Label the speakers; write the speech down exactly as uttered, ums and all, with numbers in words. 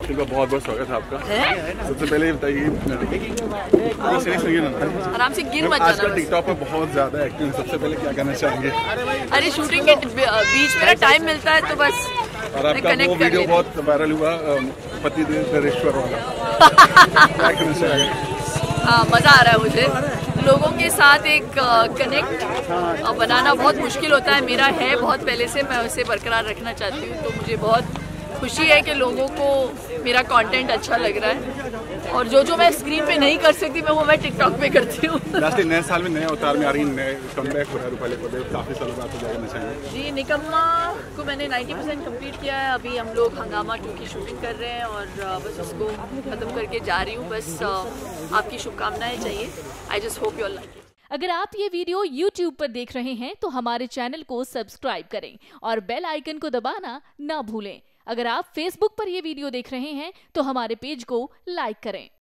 Speaker 1: इनका बहुत बहुत स्वागत है आपका। सबसे पहले बताइए,
Speaker 2: आराम से गिर मत जाना।
Speaker 1: आजकल टिकटॉक पे बहुत ज्यादा एक्टिव, सबसे पहले क्या कहना चाहेंगे?
Speaker 2: अरे शूटिंग के बीच मेरा टाइम मिलता है तो बस
Speaker 1: और आपका वो वीडियो बहुत वायरल हुआ, पति देवेश्वर वाला, क्या कहना चाहेंगे?
Speaker 2: हाँ, मजा आ रहा है मुझे। लोगों के साथ एक कनेक्ट बनाना बहुत मुश्किल होता है, मेरा है बहुत पहले से, मैं उसे बरकरार रखना चाहती हूँ। तो मुझे बहुत खुशी है कि लोगों को मेरा कंटेंट अच्छा लग रहा है, और जो जो मैं स्क्रीन पे नहीं कर सकती मैं वो मैं टिकटॉक पे करती हूँ।
Speaker 1: नए साल में नए अवतार में आ रही है, कमबैक हो रहा है रूपाली पर्वत, काफी सालों बाद जाना चाहेंगे?
Speaker 2: जी, निकम्मा को मैंने नब्बे परसेंट कंप्लीट किया है। अभी हम लोग हंगामा टू की शूटिंग कर रहे हैं और बस उसको खत्म करके जा रही हूँ। बस आपकी शुभकामनाएं चाहिए। I just hope you all like it.
Speaker 3: अगर आप ये वीडियो यूट्यूब पर देख रहे हैं तो हमारे चैनल को सब्सक्राइब करें और बेल आइकन को दबाना ना भूलें। अगर आप फेसबुक पर ये वीडियो देख रहे हैं तो हमारे पेज को लाइक करें।